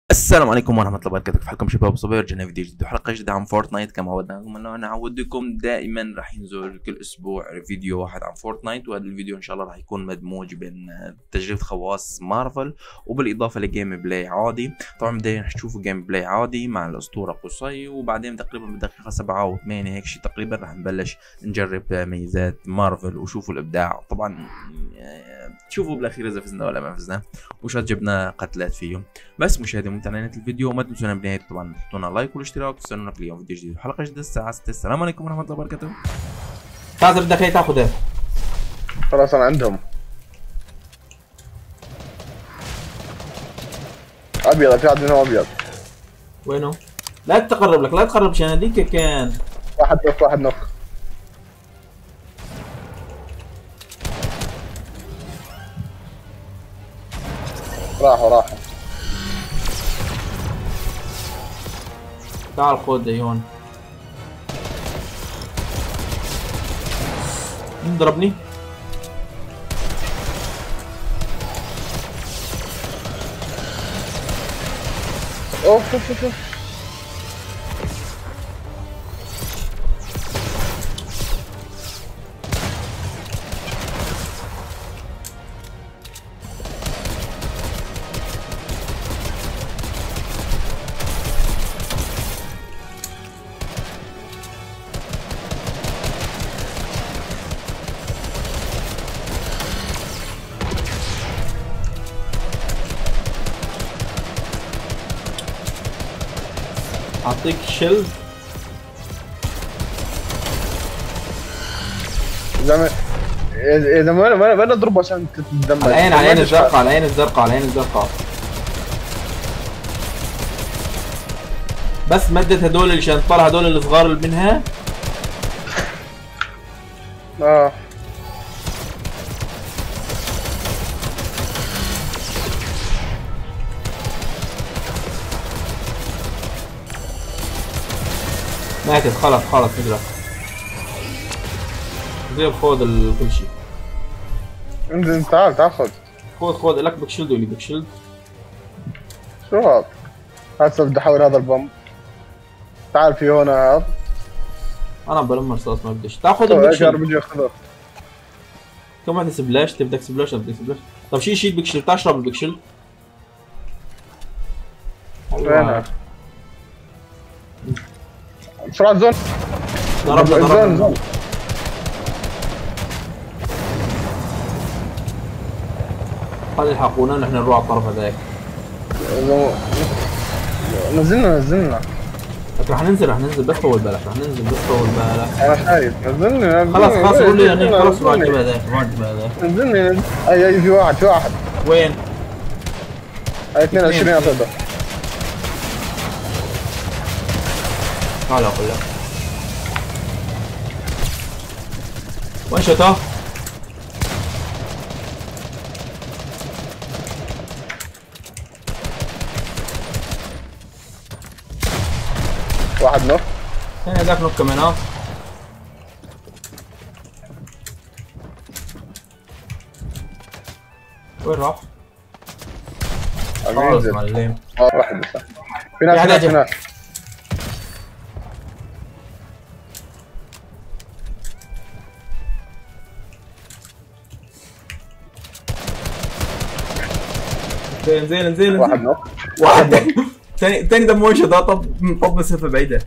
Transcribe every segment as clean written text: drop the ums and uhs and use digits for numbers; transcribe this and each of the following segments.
السلام عليكم ورحمة الله وبركاته. كيف حالكم شباب وصبايا؟ رجعنا فيديو جديد وحلقة جديدة عن فورتنايت. كما ودناكم انه نعودكم دائما راح ينزل كل اسبوع فيديو واحد عن فورتنايت، وهذا الفيديو ان شاء الله راح يكون مدموج بين تجربة خواص مارفل وبالاضافة لجيم بلاي عادي. طبعا بدنا نشوفوا جيم بلاي عادي مع الاسطورة قصي، وبعدين تقريبا بالدقيقة 7 و8 هيك شيء تقريبا راح نبلش نجرب ميزات مارفل وشوفوا الابداع. طبعا تشوفوا بالاخير اذا فزنا ولا ما فزنا وش جبنا قتلات فيهم. بس مشاهدي متابعين الفيديو وما تنسونا بنهاية طبعا تحطونا لايك والاشتراك وتستنونا في اليوم فيديو جديد وحلقة جديدة الساعة 6. السلام عليكم ورحمة الله وبركاته. تعال بدك هي تاخذها. خلاص انا عندهم ابيض، في واحد منهم ابيض. وينه؟ لا تقرب لك، لا تقرب عشان هذيك كان واحد نوك واحد نوك. راحوا تعال خذ هون. ضربني. اوف اوف اوف. اعطيك شيلد. اذا ما نضرب عشان تتدمر. على العين الزرقاء، على العين الزرقاء، على العين الزرقاء. بس مدت هدول عشان تطلع هدول الصغار اللي منها. ماتت خلص نقدر زي خذ كل شيء. انزل تعال خذ لك بكشيلد ولي بكشيلد. شو هذا؟ هسه بدي احول هذا البوم. تعال في هون هذا. انا برمى رصاص ما بديش. تاخذ البكشيلد. بدي اخذه. كم واحدة سبلاش؟ تبدك سبلاش ولا بدك سبلاش؟ طب شيل بكشيلد، تعال اشرب البكشيلد. وينها؟ بسرعة زون. ضربنا زون. خلي يلحقونا نحن نروح على الطرف هذاك. نزلنا. رح ننزل بس طول بالك، انا خايف. نزلني خلاص قول لي يعني خلاص روح جيب هذاك. نزلني. اي في واحد. وين؟ هاي 22 اعتقد. تعال اقول لك. وين شوطه؟ واحد نوك. ثاني هذاك نوك كمان. وين راح؟ خلاص معلم. واحد بس. في ناس. انزين. واحد نوك. واحد ثاني دم وجهه ده. طب مسافه بعيده.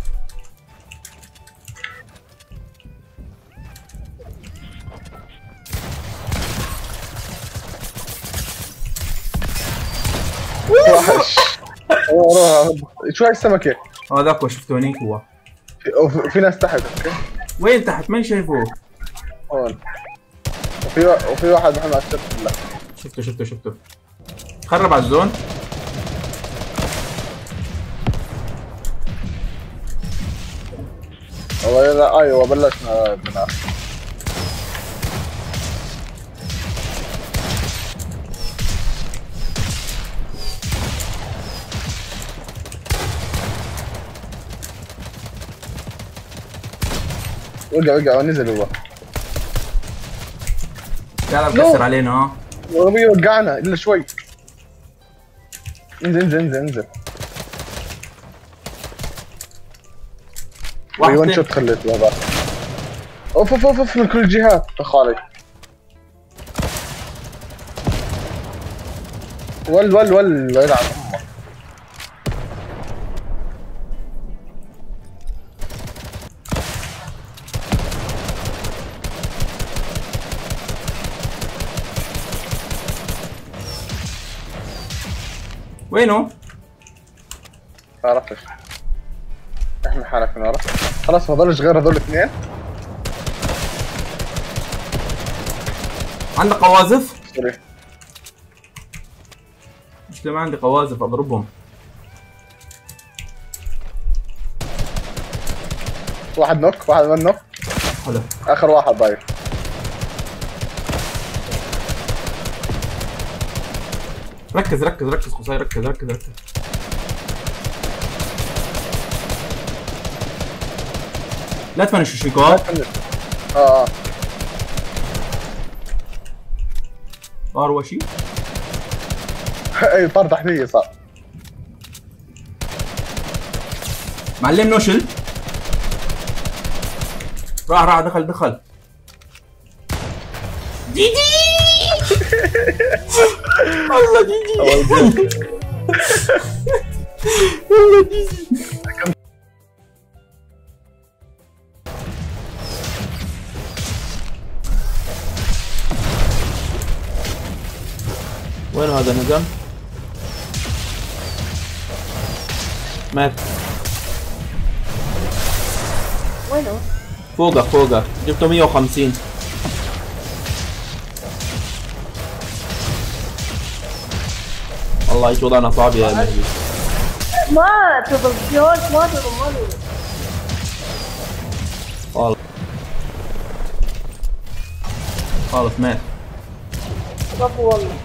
وحش. شو هاي السمكة؟ ذاك شفته هنيك هو. في ناس تحت. اوكي. وين تحت؟ ما شايفه. هون. وفي واحد محل على شفته. خرب على الزون. والله لا. ايوه بلشنا بناء. وقع نزل هو. لا بكسر علينا. ها وقعنا الا شوي. انزل انزل انزل انزل. واحد وان اثنين. شوت خليت له. اوف اوف اوف اوف من كل الجهات. اخ علي. ول يلعن امه. وينه؟ عرفتش. احنا حالك من ورا. خلاص ما ضلش غير هذول اثنين. عندك قواذف؟ سوري. مش ما عندي قواذف اضربهم. واحد نوك واحد من نوك. حلو. اخر واحد ضايف. ركز ركز ركز قصي، ركز ركز ركز. لا تفنش الشيكات. اه صار وشي. اي طار تحتيه صار. معلم نوشل. راح دخل. ديدي والله ديدي والله ديدي. وين هذا نجم؟ مات. وينه؟ فوقك جبته 150. والله ايش وضعنا صعب يا مهدي. ما تضرب جوج، ما تضرب. خالص مات. طب والله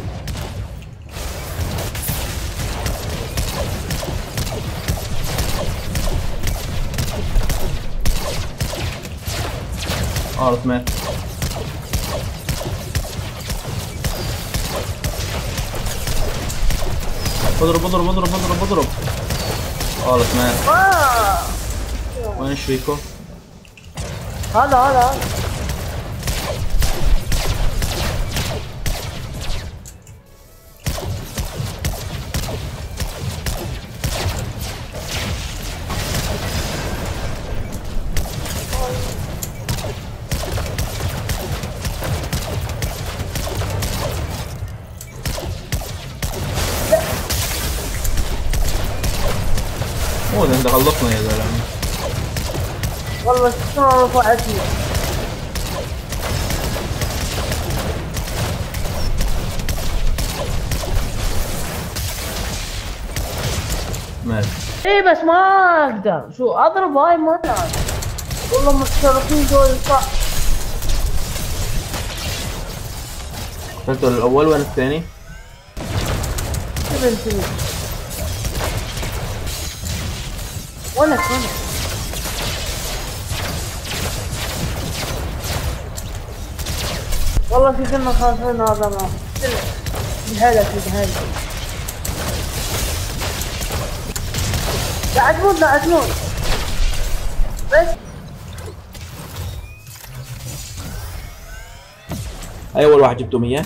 خالص مات. اضرب. خالص مات. وين شريكو؟ هذا مو ده انت خلصنا يا زلمه. والله الشنطة رفعتني. مات. ايه بس ما اقدر، شو اضرب هاي ما اقدر. والله مشتركين دول صح. قتلته الاول وين الثاني؟ بنتي ولا كنا والله في كنا خاصين هذا ما بهلا لا تموت بس هاي اول واحد جبته 100.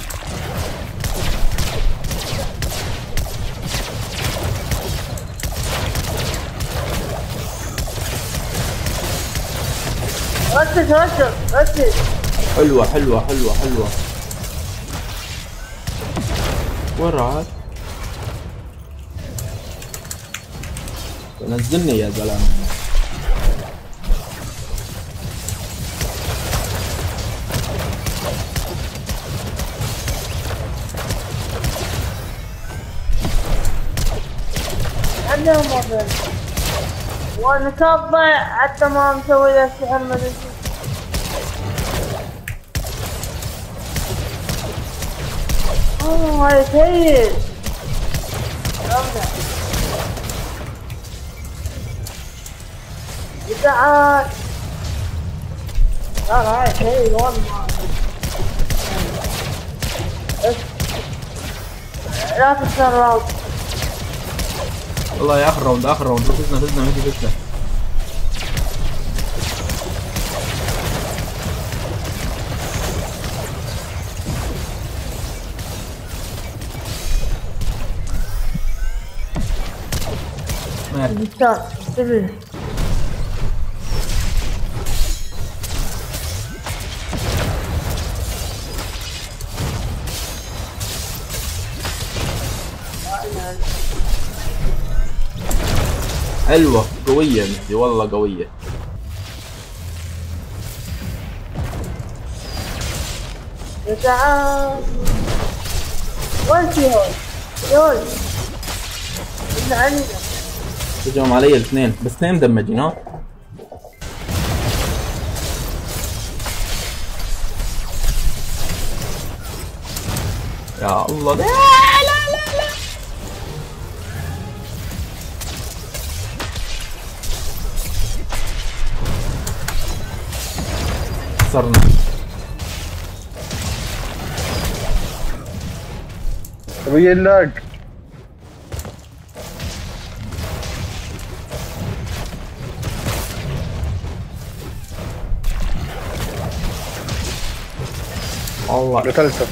ركز حلوة. وين راح؟ نزلني يا زلمة. عندهم موبايل وانا ضايع حتى ما مسوي له سحر ما ادري. هاي سيد تعال هاي سيد والله لا تتسرب. والله يا اخر راوند اخر راوند، فزنا ماشي فزنا. حلوة قوية مثلي والله قوية. تعال وين في هون؟ هون ابن عمنا هجموا علي الاثنين بس اثنين مدمجين ها. يا الله لا لا لا لا خسرنا. ويا اللاج والله قتلته.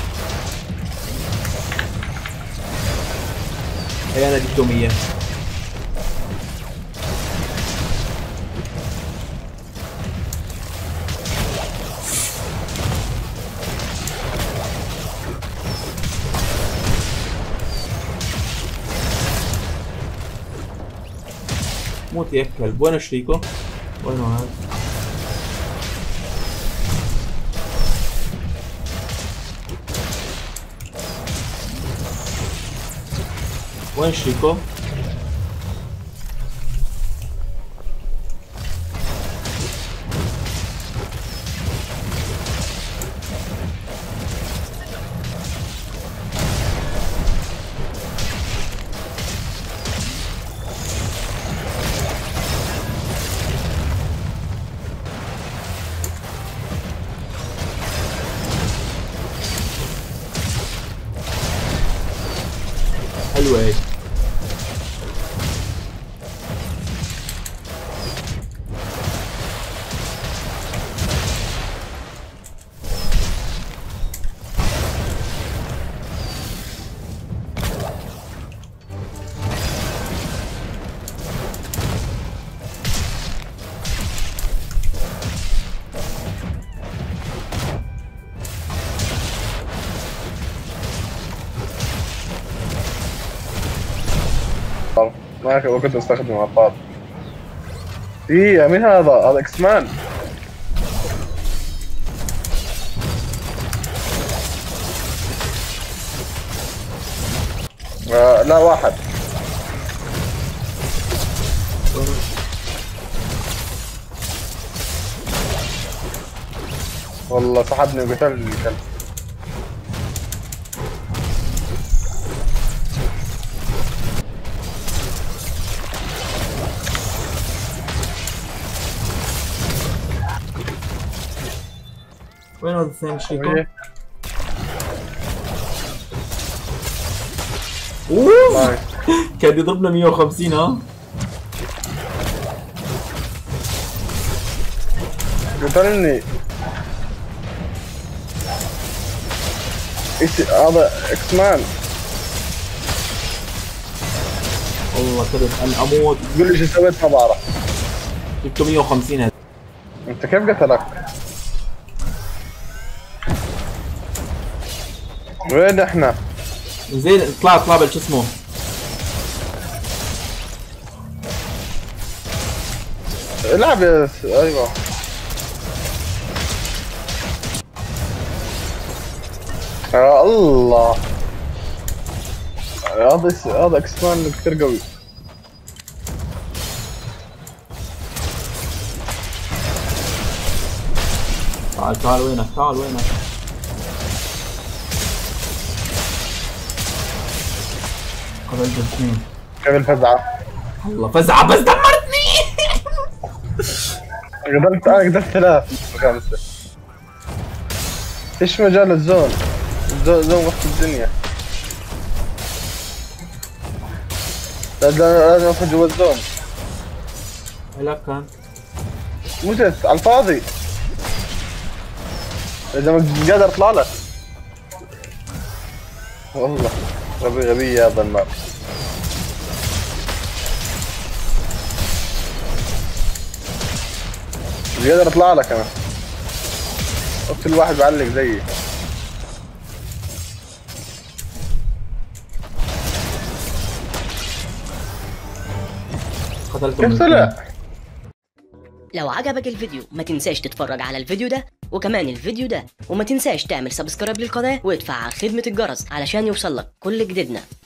هي انا جبتهم اياه. موت يا كلب. وين شريكه؟ وينه هذا؟ وين شريكه؟ حلوة هيك. ما كنت استخدمه على الفاضي. ايه مين هذا؟ هذا اكس مان. لا واحد. والله سحبني وقتلني الكلب. وين هذا الثاني شريكه؟ اوه كان يضربنا 150 ها. قتلني. ايش هذا اكس مان؟ والله كذا انا اموت. قول لي شو سويت ما بعرف. جبته 150 هذا. انت كيف قتلك؟ وين احنا؟ زين اطلع شو اسمه؟ العب ايوه. يا الله هذا اكس مان كثير قوي. تعال وينك؟ تعال وينك؟ قبل الاثنين. كيف الفزعة؟ الله فزعة بس دمرتني. انا قدرت ثلاث خمسة. ايش مجال الزون؟ زون وقت الدنيا. لازم ادخل جوا الزون. لا كان متت على الفاضي. اذا مش قادر اطلع لك. والله غبي يا ظلمات. مش قادر اطلع لك انا. كل واحد بعلق زيي. قتلته كيف من طلع؟ لو عجبك الفيديو ما تنساش تتفرج على الفيديو ده وكمان الفيديو ده، وما تنساش تعمل سبسكرايب للقناة وادفع على خدمة الجرس علشان يوصلك كل جديدنا.